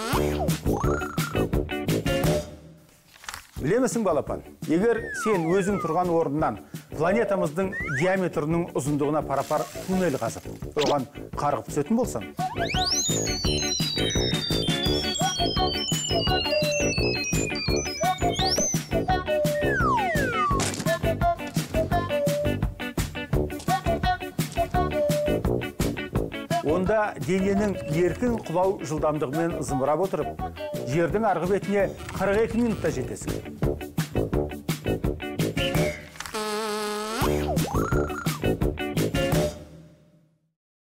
Білемісің балапан, егер сен өзің тұрған орыннан планетамыздың диаметрінің ұзындығына парапар туннель қазып, оған қарғып түсетін болсаң, онда дененің еркін құлау жылдамдығымен зымырап отырып, жердің арғы бетіне 42 минутта жетесің.